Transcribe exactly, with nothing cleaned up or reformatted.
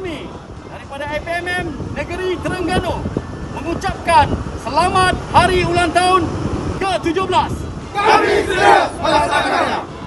kami daripada I P M M Negeri Terengganu mengucapkan selamat Hari Ulang Tahun ke tujuh belas. Kami serius melaksanakannya.